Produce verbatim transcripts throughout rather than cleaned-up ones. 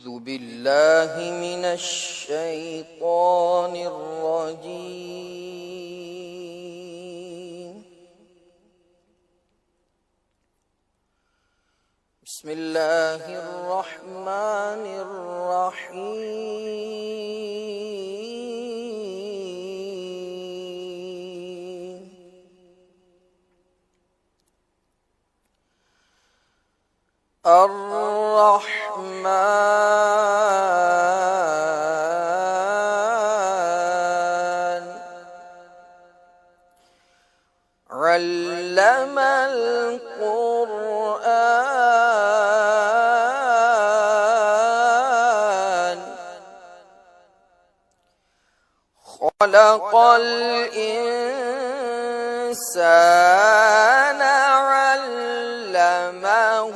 أعوذ بالله من الشيطان الرجيم. بسم الله الرحمن الرحيم. الرحمن علم القرآن خلق الإنسان علمه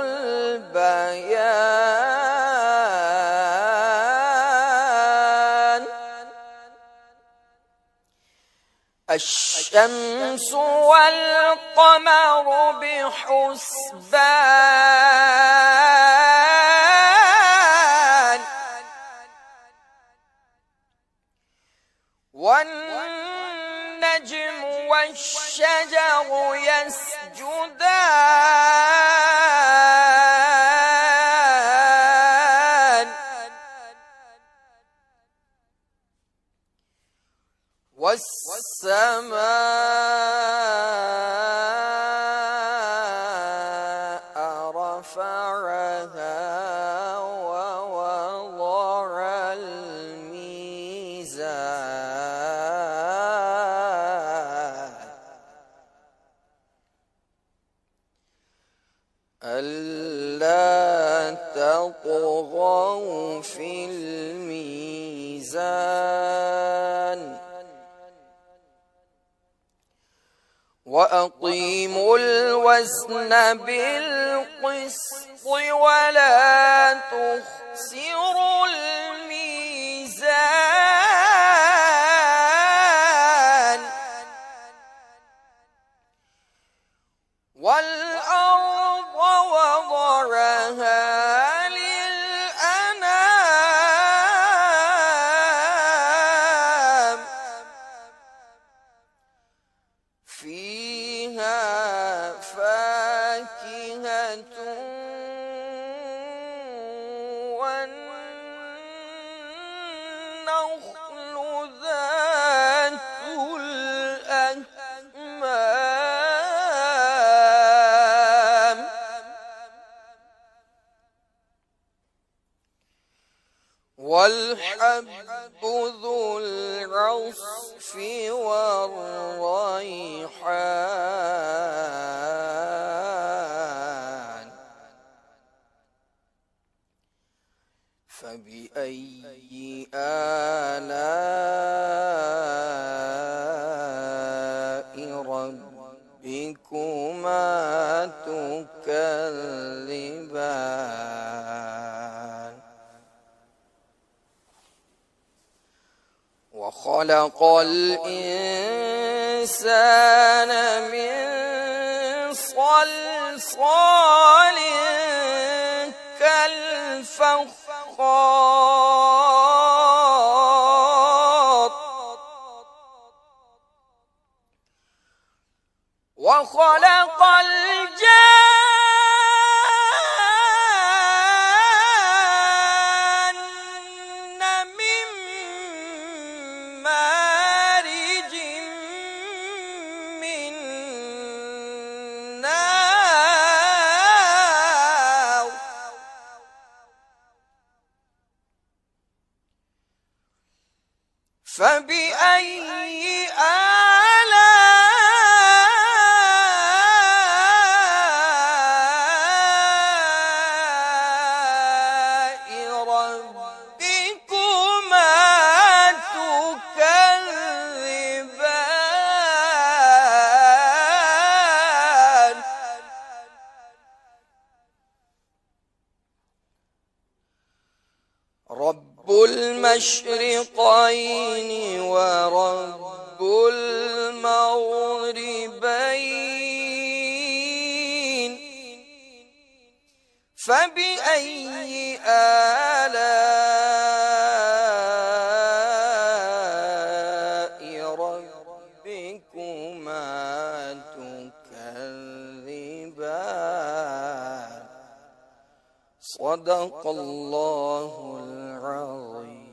البيان. الشمس والقمر بحسبان والنجم والشجر يسجدان والسماء رفعها ووضع الميزان ألا تطغوا في الميزان وأقيموا الوزن بالقسط ولا تخسروا الميزان والأرض وضعها للأنام فيها فاكهة والنخل ذات الأكمام والحب ذو العصف والريحان فبأي آلاء ربكما تكذبان وخلق الإنسان من صلصال كالفخار وخلق الجان من مارج من نار فبأي آلاء ربكما تكذبان رب المشرقين ورب المغربين فبأي آلاء صدق الله العظيم.